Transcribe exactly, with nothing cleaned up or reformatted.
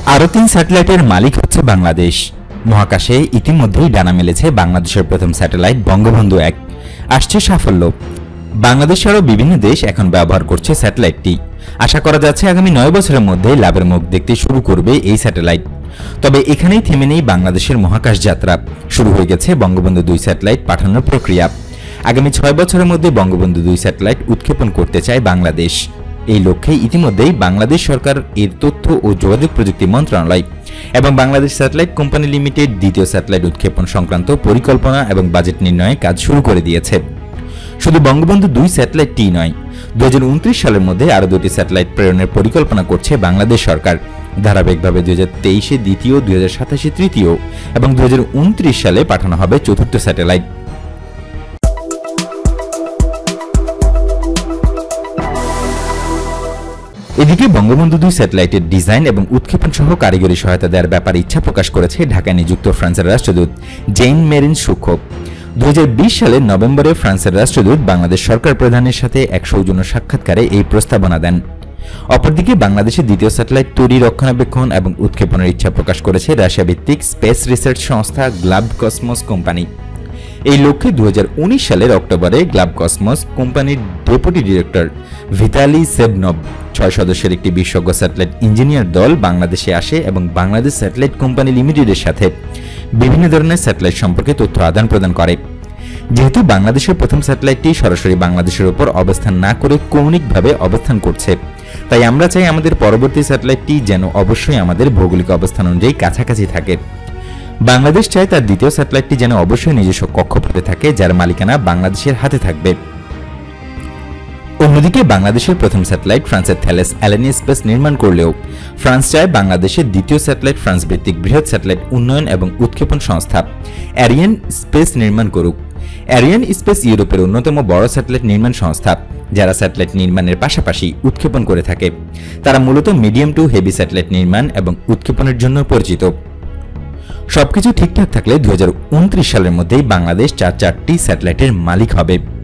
আরও তিন স্যাটেলাইটের মালিক হচ্ছে বাংলাদেশ। মহাকাশে ইতিমধ্যেই ডানা মেলেছে বাংলাদেশের প্রথম স্যাটেলাইট বঙ্গবন্ধু এক। আসছে সাফল্য। বাংলাদেশ আরও বিভিন্ন দেশ এখন ব্যবহার করছে স্যাটেলাইটটি। আশা করা যাচ্ছে আগামী নয় বছরের মধ্যে লাভের মুখ দেখতে শুরু করবে এই স্যাটেলাইট। তবে এখানেই থেমে নেই বাংলাদেশের মহাকাশ যাত্রা। শুরু হয়ে গেছে বঙ্গবন্ধু দুই স্যাটেলাইট পাঠানোর প্রক্রিয়া। আগামী ছয় বছরের মধ্যে বঙ্গবন্ধু দুই স্যাটেলাইট উৎক্ষেপণ করতে চায় বাংলাদেশ। এই লক্ষ্যে ইতিমধ্যেই বাংলাদেশ সরকার এর তথ্য ও যোগাযোগ প্রযুক্তি মন্ত্রণালয় এবং বাংলাদেশ স্যাটেলাইট কোম্পানি লিমিটেড দ্বিতীয় স্যাটেলাইট উৎক্ষেপণ সংক্রান্ত পরিকল্পনা এবং বাজেট নির্ণয়ে কাজ শুরু করে দিয়েছে। শুধু বঙ্গবন্ধু দুই স্যাটেলাইটটি নয়, দুই হাজার উনত্রিশ সালের মধ্যে আরও দুটি স্যাটেলাইট প্রেরণের পরিকল্পনা করছে বাংলাদেশ সরকার। ধারাবাহিকভাবে দুই হাজার তেইশে দ্বিতীয়, দুই হাজার সাতাশে তৃতীয় এবং দুই হাজার উনত্রিশ সালে পাঠানো হবে চতুর্থ স্যাটেলাইট। এদিকে বঙ্গবন্ধু দুই স্যাটেলাইটের ডিজাইন এবং উৎক্ষেপণ সহ কারিগরি সহায়তা দেওয়ার ব্যাপারে ইচ্ছা প্রকাশ করেছে ঢাকায় নিযুক্ত ফ্রান্সের রাষ্ট্রদূত জেইন মেরিন সুখো। দুই হাজার বিশ সালের নভেম্বরে ফ্রান্সের রাষ্ট্রদূত বাংলাদেশ সরকার প্রধানের সাথে এক সৌজন্য সাক্ষাৎকারে এই প্রস্তাবনা দেন। অপরদিকে বাংলাদেশের দ্বিতীয় স্যাটেলাইট তৈরি, রক্ষণাবেক্ষণ এবং উৎক্ষেপণের ইচ্ছা প্রকাশ করেছে রাশিয়া ভিত্তিক স্পেস রিসার্চ সংস্থা গ্লাব কসমস কোম্পানি। এই লক্ষ্যে দুই হাজার উনিশ সালের অক্টোবরে গ্লাব কসমস কোম্পানির ডেপুটি ডিরেক্টর ভিতালি সেভনভ ছয় সদস্যের একটি বিশেষজ্ঞ স্যাটেলাইট ইঞ্জিনিয়ার দল বাংলাদেশে আসে এবং বাংলাদেশ স্যাটেলাইট কোম্পানি লিমিটেডের সাথে বিভিন্ন ধরনের স্যাটেলাইট সম্পর্কে তথ্য আদান প্রদান করে। যেহেতু বাংলাদেশের প্রথম স্যাটেলাইটটি সরাসরি বাংলাদেশের উপর অবস্থান না করে কৌণিকভাবে অবস্থান করছে, তাই আমরা চাই আমাদের পরবর্তী স্যাটেলাইটটি যেন অবশ্যই আমাদের ভৌগোলিক অবস্থান অনুযায়ী কাছাকাছি থাকে। বাংলাদেশ চায় তার দ্বিতীয় স্যাটেলাইটটি যেন অবশ্যই নিজস্ব কক্ষপথে থাকে, যার মালিকানা বাংলাদেশের হাতে থাকবে। অন্যদিকে বাংলাদেশের প্রথম স্যাটেলাইট ফ্রান্সের থ্যালেস অ্যালেনি স্পেস নির্মাণ করলেও ফ্রান্স চায় বাংলাদেশের দ্বিতীয় স্যাটেলাইট ফ্রান্স ভিত্তিক বৃহৎ স্যাটেলাইট উন্নয়ন এবং উৎক্ষেপণ সংস্থা অ্যারিয়ান স্পেস নির্মাণ করুক। অ্যারিয়ান স্পেস ইউরোপের অন্যতম বড় স্যাটেলাইট নির্মাণ সংস্থা, যারা স্যাটেলাইট নির্মাণের পাশাপাশি উৎক্ষেপণ করে থাকে। তারা মূলত মিডিয়াম টু হেভি স্যাটেলাইট নির্মাণ এবং উৎক্ষেপণের জন্য পরিচিত। সবকিছু ঠিকঠাক থাকলে দুই হাজার উনত্রিশ সালের মধ্যেই বাংলাদেশ চার চারটি স্যাটেলাইটের মালিক হবে।